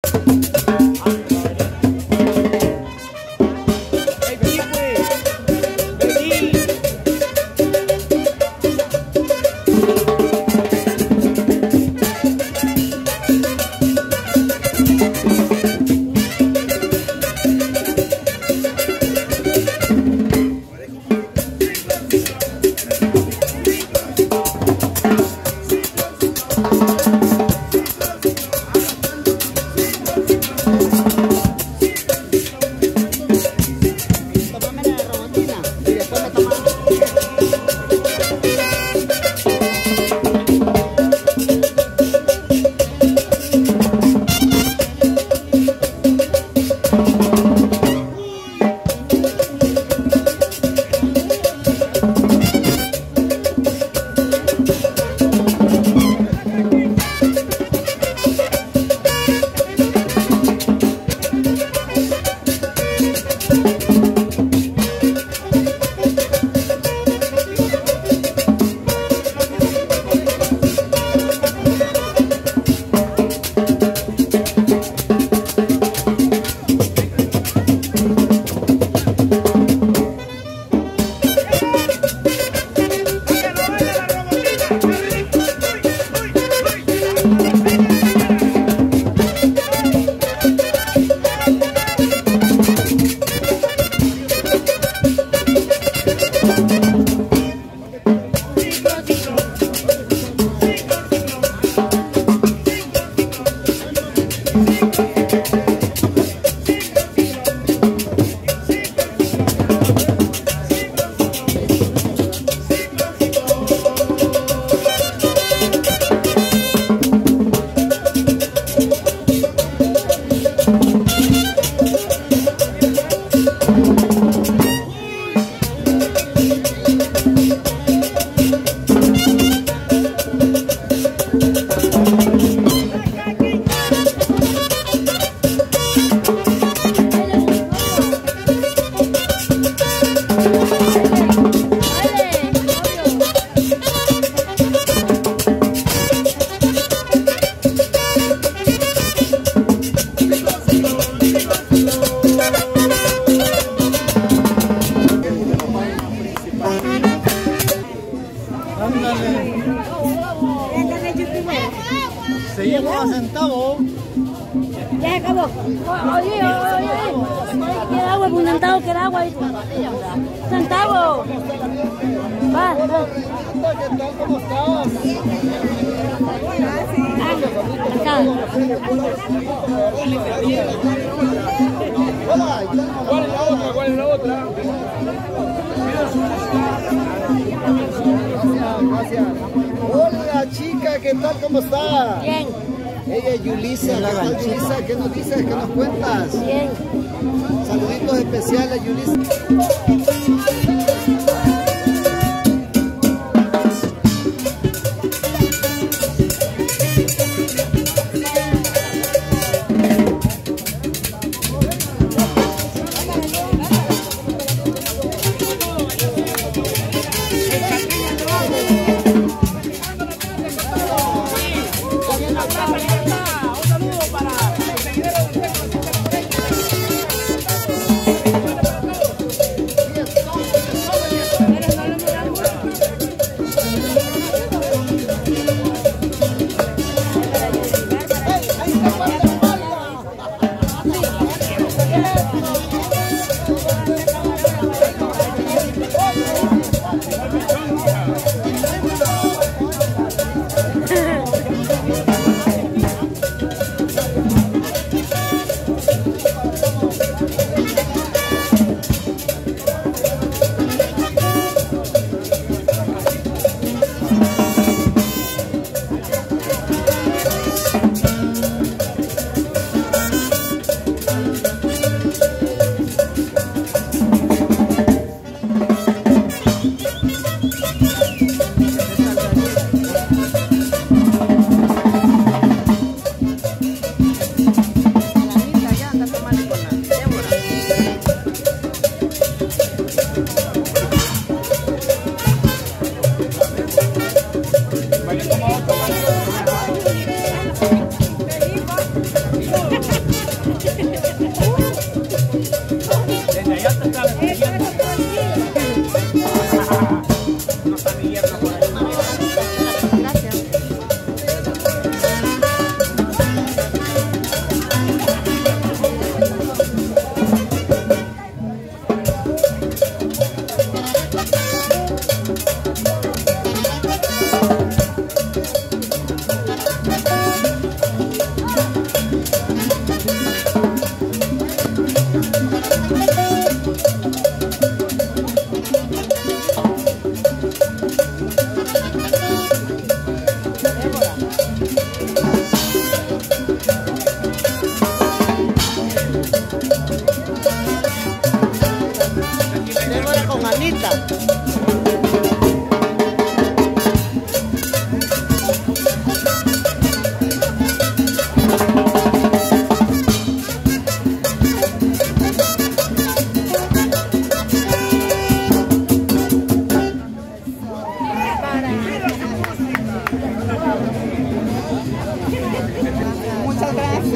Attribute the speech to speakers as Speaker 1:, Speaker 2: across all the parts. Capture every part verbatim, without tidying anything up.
Speaker 1: Seguimos a centavos.
Speaker 2: Ya se acabó. Oye, oye, oye. Quiero agua, un centavo, quiero agua. Centavo. Va, va.
Speaker 1: ¿Cómo estás?
Speaker 2: Acá.
Speaker 1: Hola, ¿cuál es la otra? ¿Cuál es la otra? Gracias, gracias. Hola chica, ¿qué tal? ¿Cómo está?
Speaker 2: Bien.
Speaker 1: Ella es Yulisa. ¿Qué tal, Yulisa? ¿Qué nos dices? ¿Qué nos cuentas?
Speaker 2: Bien.
Speaker 1: Saluditos especiales, Yulisa.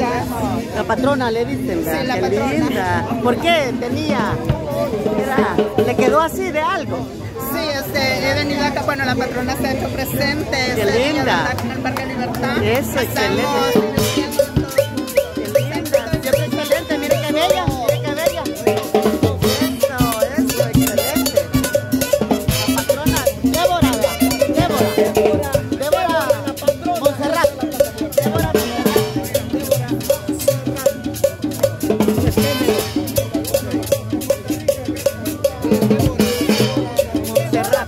Speaker 3: linda.
Speaker 4: La patrona le dicen, ¿verdad?
Speaker 3: Sí, la
Speaker 4: Qué
Speaker 3: patrona.
Speaker 4: linda. ¿Por qué? Tenía, era, le quedó así de algo.
Speaker 3: Sí, este, he venido acá, bueno, la patrona se ha hecho presente.
Speaker 4: Qué
Speaker 3: este día,
Speaker 4: linda.
Speaker 3: ¿verdad? En el Parque Libertad.
Speaker 4: Eso, excelente. Qué linda, siempre excelente, mire qué bella, mire qué bella. Eso, eso, excelente. La patrona, Débora, ¿verdad? Débora, Débora, Montserrat. Débora, Montserrat.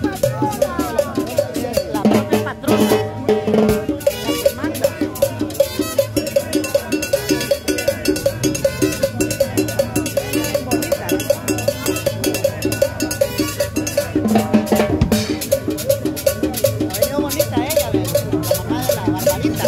Speaker 4: La propia patrona. La que manda. Ha venido bonita ella, ¿ves? La mamá de la Barbarita.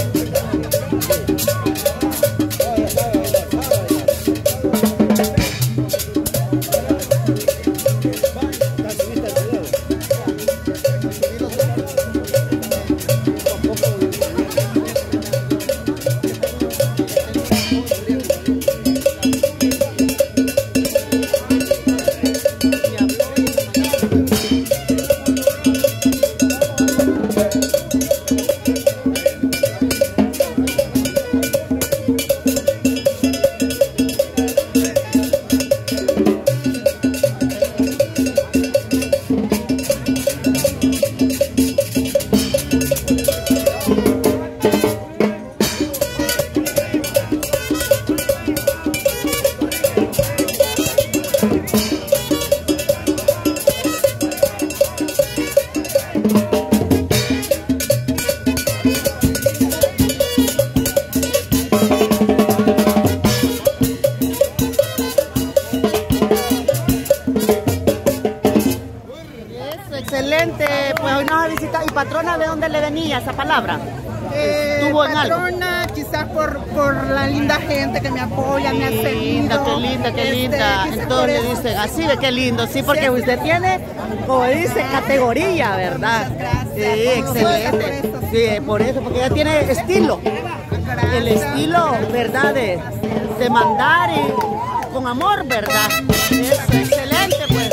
Speaker 4: Excelente, pues hoy nos ha visitado. ¿Y patrona de dónde le venía esa palabra?
Speaker 3: Eh,
Speaker 4: ¿Estuvo en algo?
Speaker 3: patrona, quizás por, por la linda gente que me apoya, me ha
Speaker 4: Qué
Speaker 3: seguido.
Speaker 4: linda, qué linda, qué
Speaker 3: Este,
Speaker 4: linda.
Speaker 3: quizás por
Speaker 4: Entonces le
Speaker 3: eso.
Speaker 4: dicen así, ve qué lindo, sí, porque
Speaker 3: Sí.
Speaker 4: usted tiene, como dice, categoría, ¿verdad?
Speaker 3: Muchas gracias.
Speaker 4: Sí,
Speaker 3: Por
Speaker 4: excelente.
Speaker 3: eso, por eso.
Speaker 4: Sí, por eso, porque ella tiene estilo. El
Speaker 3: Gracias.
Speaker 4: estilo, ¿verdad? De, de mandar y con amor, ¿verdad? Es excelente, pues.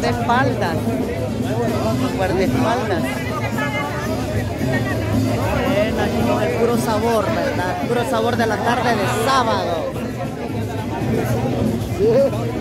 Speaker 4: guardaespaldas. Guardaespaldas. Bueno, aquí con el puro sabor, ¿verdad? Puro sabor de la tarde de sábado.